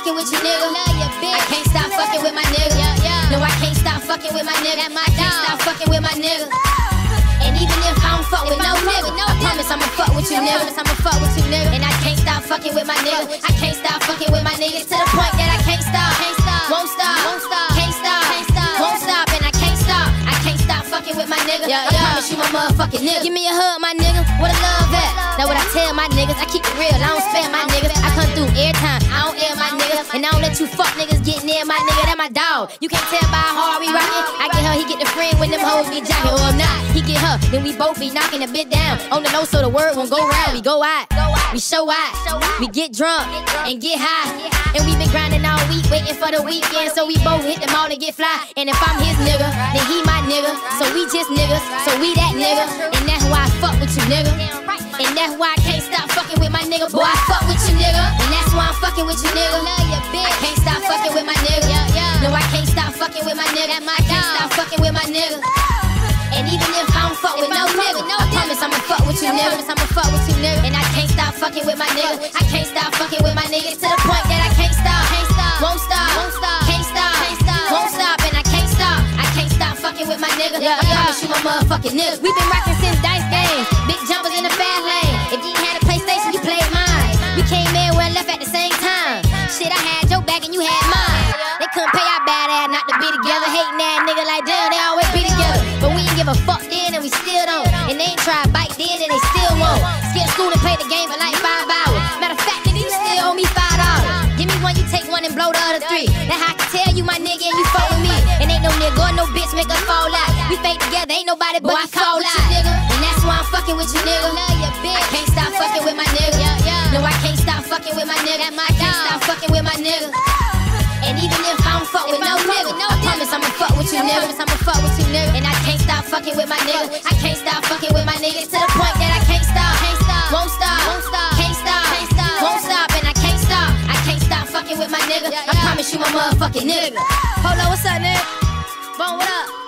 fucking with you, nigga. I can't stop fucking with my nigga. No, I can't stop fucking with my nigga. I can't stop fucking with my nigga. And even if I don't fuck with no nigga, I promise I'ma fuck with you, nigga. I'ma fuck with you, nigga. And I can't stop fucking with my nigga. I can't stop fucking with my niggas to the point that I can't stop. Won't stop. Can't stop. Won't stop. And I can't stop. I can't stop fucking with my nigga. I promise you my motherfucking nigga. Give me a hug, my nigga. Where the love at? Now what I tell my niggas, I keep it real. I don't spare my niggas. I come through every time. I don't air my niggas. And I don't let you fuck niggas get near my nigga. That my dog. You can't tell by how hard we rockin'. I get her, he get the friend when them hoes be jockin'. Or I'm not. He get her, then we both be knocking a bit down. On the low so the word won't go round. We go out, we show out, we get drunk and get high. And we been grinding all week, waiting for the weekend. So we both hit the mall to get fly. And if I'm his nigga, then he my nigga. So we just niggas, so we that nigga. And that's why I fuck with you, nigga. And that's why I can't stop fucking with my nigga. Boy, I fuck with you, nigga. And that's why I'm fucking with you, nigga. I can't stop fucking with my nigga. No, I can't stop fucking with my nigga. I can't stop fucking with my nigga. And even if I don't fuck with no nigga, I promise I'ma fuck with you, nigga. I'ma fuck with you, nigga. And I can't stop fucking with my nigga. I can't stop fucking with my niggas to the point that I can't stop. Won't stop. Can't stop. Won't stop. And I can't stop. I can't stop fucking with my nigga. I promise you my motherfucking nigga. We been rocking since dice games. Big jumpers in the fast lane. If you had a PlayStation, you played mine. We came in, well left at the same time. Shit, I had your back and you had mine. They couldn't pay our bad ass not to be together. Hating that nigga like them, they always be together. But we ain't give a fuck then and we still don't. And they ain't try to bite then and they still won't. Skip school and play the game for like 5 hours. Matter of fact, nigga, you still owe me $5. Give me one, you take one and blow the other 3. That's how I can tell you my nigga and you fuck with me. And ain't no nigga or no bitch make us fall out. We fade together, ain't nobody but I fall out, nigga. And that's why I'm fucking with you, nigga. I can't stop fucking with my nigga. No, I can't stop fucking with my nigga. I can't stop fucking with my nigga. And even if I don't fuck with no nigga, I promise I'ma fuck with you, nigga. I'ma fuck with you, nigga. And I can't stop fucking with my nigga. I can't stop fucking with my niggas to the point that I can't stop. Won't stop. Can't stop. Won't stop. And I can't stop. I can't stop fucking with my nigga. I promise you my motherfucking nigga. Hold on, what's up, nigga? Bone, what up?